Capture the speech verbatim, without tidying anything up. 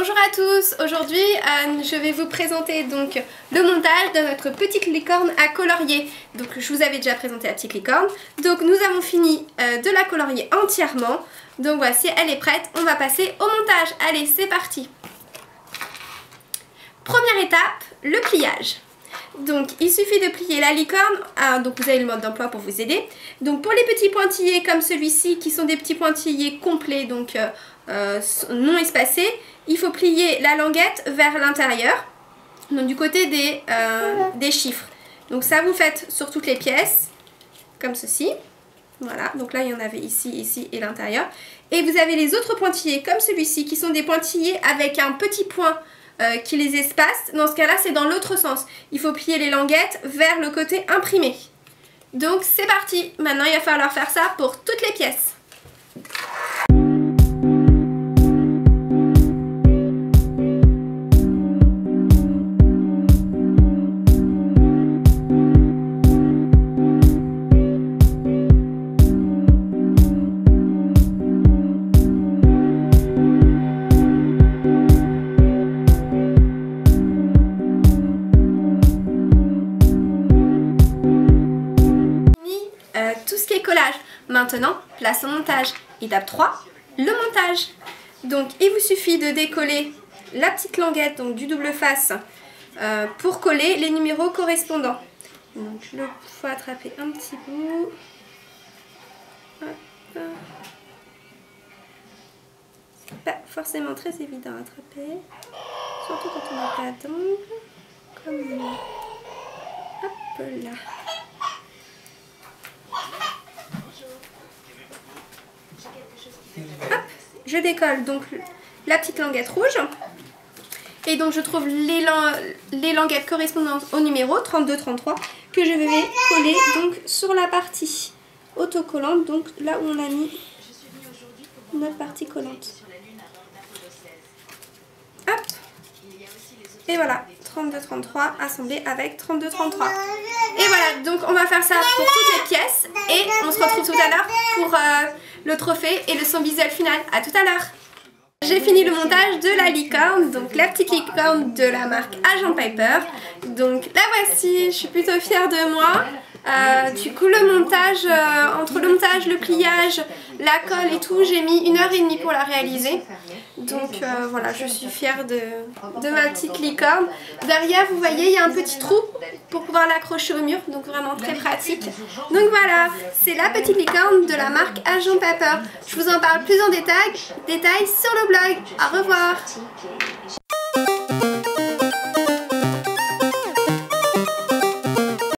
Bonjour à tous, aujourd'hui euh, je vais vous présenter donc le montage de notre petite licorne à colorier. Donc je vous avais déjà présenté la petite licorne, donc nous avons fini euh, de la colorier entièrement. Donc voici, elle est prête, on va passer au montage. Allez, c'est parti. Première étape, le pliage. Donc il suffit de plier la licorne, ah, donc vous avez le mode d'emploi pour vous aider. Donc pour les petits pointillés comme celui-ci qui sont des petits pointillés complets, donc euh, euh, non espacés, il faut plier la languette vers l'intérieur, donc du côté des, euh, des chiffres. Donc ça vous faites sur toutes les pièces, comme ceci. Voilà, donc là il y en avait ici, ici et l'intérieur. Et vous avez les autres pointillés comme celui-ci qui sont des pointillés avec un petit point Euh, qui les espace. Dans ce cas là c'est dans l'autre sens, il faut plier les languettes vers le côté imprimé. Donc c'est parti, maintenant il va falloir faire ça pour toutes les pièces. Tout ce qui est collage. Maintenant, place au montage. Étape trois, le montage. Donc il vous suffit de décoller la petite languette donc du double face euh, pour coller les numéros correspondants. Donc il faut attraper un petit bout. Hop. C'est pas forcément très évident à attraper, surtout quand on n'a pas d'ongle. Comme hop là. Hop, je décolle donc la petite languette rouge et donc je trouve les, lang les languettes correspondantes au numéro trente-deux trente-trois que je vais coller donc sur la partie autocollante, donc là où on a mis notre partie collante. Hop, et voilà, trente-deux trente-trois assemblé avec trente-deux trente-trois. Et voilà, donc on va faire ça pour toutes les pièces et on se retrouve tout à l'heure pour euh, le trophée et le son visuel final. À tout à l'heure. J'ai fini le montage de la licorne, donc la petite licorne de la marque Agent Piper. Donc la voici, je suis plutôt fière de moi. Euh, du coup le montage, euh, entre le montage, le pliage, la colle et tout, j'ai mis une heure et demie pour la réaliser. Donc euh, voilà, je suis fière de, de ma petite licorne. Derrière vous voyez il y a un petit trou pour pouvoir l'accrocher au mur, donc vraiment très pratique. Donc voilà, c'est la petite licorne de la marque Agent Piper. Je vous en parle plus en détail, détail sur le blog. Au revoir.